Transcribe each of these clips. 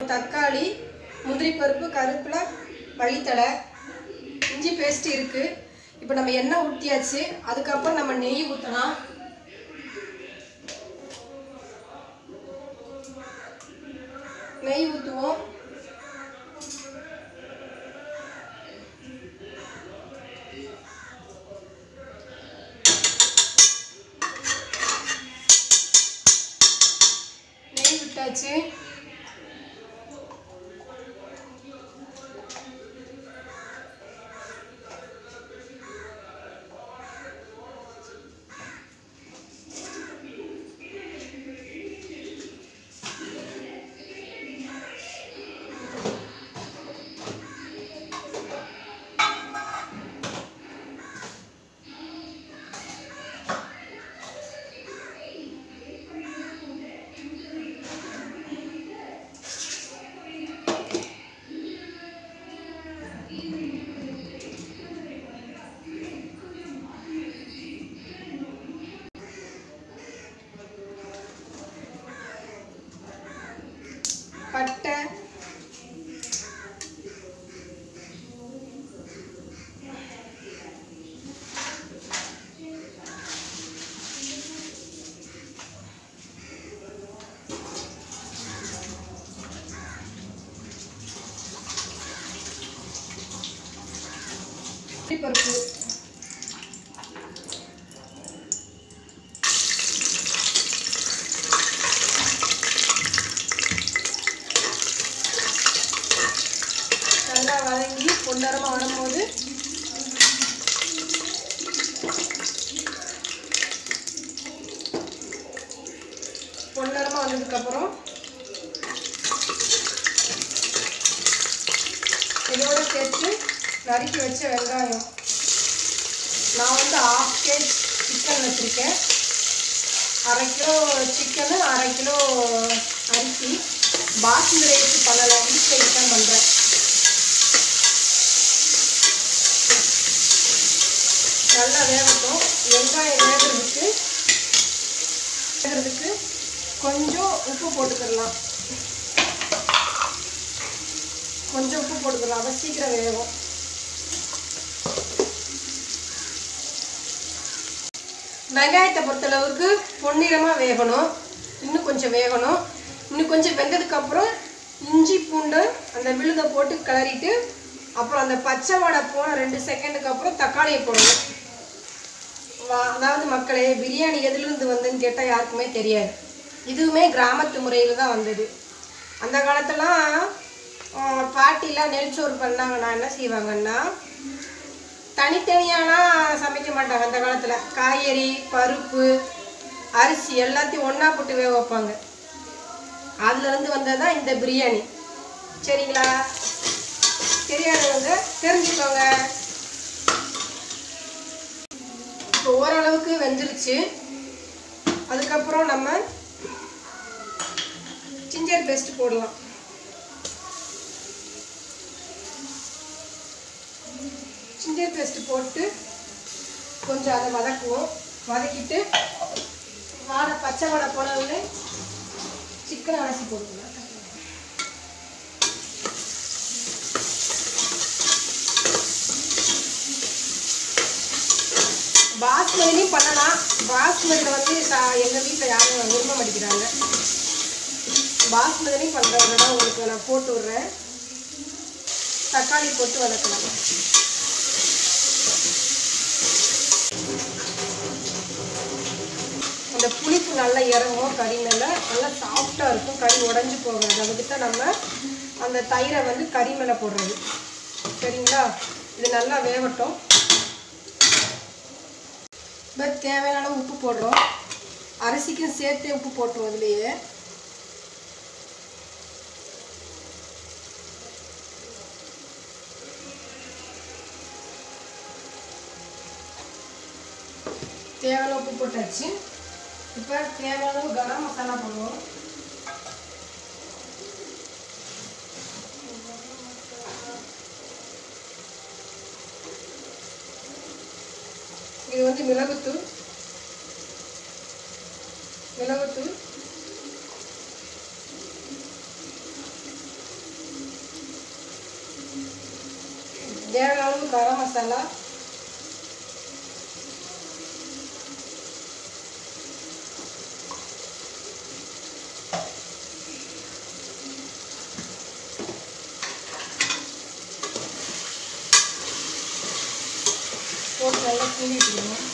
தக்காளி, முந்திரி பருப்பு, கருவேப்பிலை, மல்லித்தழை, இஞ்சி பேஸ்ட் இருக்குது. இப்போ நம்ம எண்ணெய் ஊற்றியாச்சு. அதுக்கப்புறம் நம்ம நெய் ஊற்றலாம். நெய் ஊற்றுவோம். நெய் விட்டாச்சு. பட்டை, பருப்பு, நல்லா வதங்கி பொன்னரமாக வரும்போது பொன்னரமாக வந்ததுக்கப்புறம் இதோட சேர்த்து நறுக்கி வச்ச வெங்காயம். நான் வந்து 1/2 kg சிக்கன் வச்சுருக்கேன். 1/2 கிலோ சிக்கனு, 1/2 கிலோ அரிசி. பாஸ்மதி ரைஸ் பண்ணலை, வீட் ரைஸ் தான் பண்ணுறேன். நல்லா வேகட்டும். வெங்காயம் வேகிறதுக்கு கொஞ்சம் உப்பு போட்டுக்கிடலாம். அப்போ சீக்கிரம் வேகும். வெங்காயத்தை பொறுத்தளவுக்கு பொன்னிறமாக வேகணும். இன்னும் கொஞ்சம் வேகணும். இன்னும் கொஞ்சம் வெந்ததுக்கப்புறம் இஞ்சி பூண்டு அந்த விழுதை போட்டு கிளறிட்டு அப்புறம் அந்த பச்சை வடை போன 2 செகண்டுக்கு அப்புறம் தக்காளியை போடணும். அதாவது மக்களே, பிரியாணி எதுலேருந்து வந்ததுன்னு கேட்டால் யாருக்குமே தெரியாது. இதுவுமே கிராமத்து முறையில் தான் வந்தது. அந்த காலத்துலாம் பாட்டிலாம் நெல்சோறு பண்ணாங்கன்னா என்ன செய்வாங்கன்னா, தனித்தனியாலாம் சமைக்க மாட்டாங்க. அந்த காலத்தில் காய்கறி, பருப்பு, அரிசி எல்லாத்தையும் ஒன்றா போட்டு வேக வைப்பாங்க. அதுலேருந்து வந்தது தான் இந்த பிரியாணி. சரிங்களா? தெரியாதவங்க தெரிஞ்சுக்கோங்க. இப்போ ஓரளவுக்கு வெந்துருச்சு. அதுக்கப்புறம் நம்ம ஜிஞ்சர் பேஸ்ட் போடலாம். ஜிஞ்சர் பேஸ்ட் போட்டு கொஞ்சம் அதை வதக்குவோம். வதக்கிட்டு பச்சை வடை போனவுடனே சிக்கன் அலசி போட்டுக்கலாம். பாஸ்மதிலையும் பண்ணலாம். பாஸ்மதியில் வந்து எங்கள் வீட்டில் யாரும் விரும்ப மாட்டேங்கிறாங்க. பாஸ்மதிலையும் பண்ணுறவங்க உங்களுக்கு நான் போட்டு விட்றேன். தக்காளி போட்டு வதக்கலாம். அந்த புளிப்பு நல்லா இறங்கும். கறி மேலே நல்லா சாஃப்டாக இருக்கும். கறி உடஞ்சி போகாது. அதுக்கு தான் நம்ம அந்த தயிரை வந்து கறி மேலே போடுறது. சரிங்களா? இது நல்லா வேகட்டும். இப்போ தேவையான உப்பு போடுறோம். அரிசிக்கும் சேர்த்தே உப்பு போட்டுருவோம். இதுலேயே தேவையான உப்பு போட்டாச்சு. இப்போ தேவையான கரம் மசாலா போடுவோம். இது வந்து மிளகுத்தூள். தேவையான அளவு கரம் மசாலா, போட்டு நல்லா கிண்டி விட்டுக்கணும்.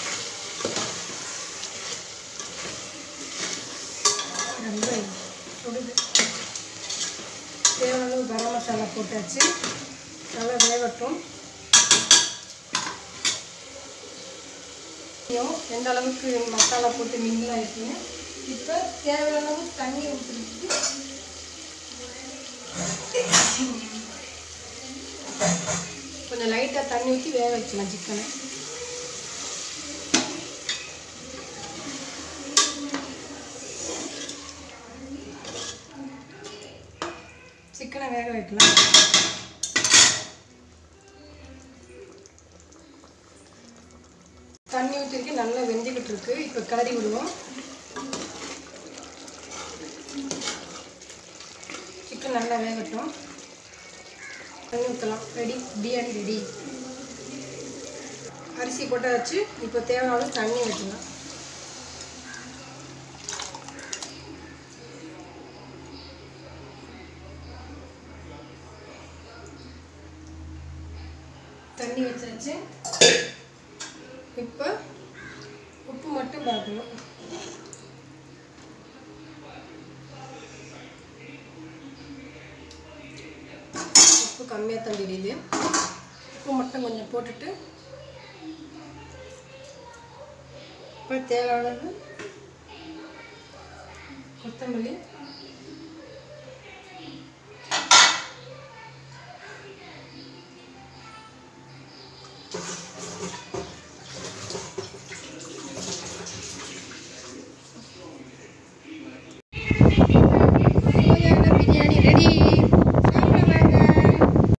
ரொம்ப சுடுது. தேவையான அளவு கரம் மசாலா போட்டாச்சு. நல்லா வேகட்டும். எந்த அளவுக்கு மசாலா போட்டு மிங்கில் ஆகிடுச்சுங்க. இப்போ தேவையான அளவு தண்ணி ஊற்றிட்டு கொஞ்சம் லைட்டாக தண்ணி ஊற்றி வேக வச்சுக்கலாம் சிக்கனை. சிக்கனை வேக வைக்கலாம். தண்ணி ஊற்றிருக்கு, நல்லா வெந்துக்கிட்டு இருக்கு. இப்போ கிளறி விடுவோம். சிக்கன் நல்லா வேகட்டும். தண்ணி ஊற்றலாம். Ready, biryani ready. அரிசி போட்டாச்சு. இப்போ தேவையான தண்ணி ஊற்றலாம். தண்ணி வச்சாச்சு. இப்போ உப்பு மட்டும் பார்க்கணும். உப்பு கம்மியாக தான் தெரியுது. உப்பு மட்டும் கொஞ்சம் போட்டுட்டு இப்போ தேவையானது கொத்தமல்லி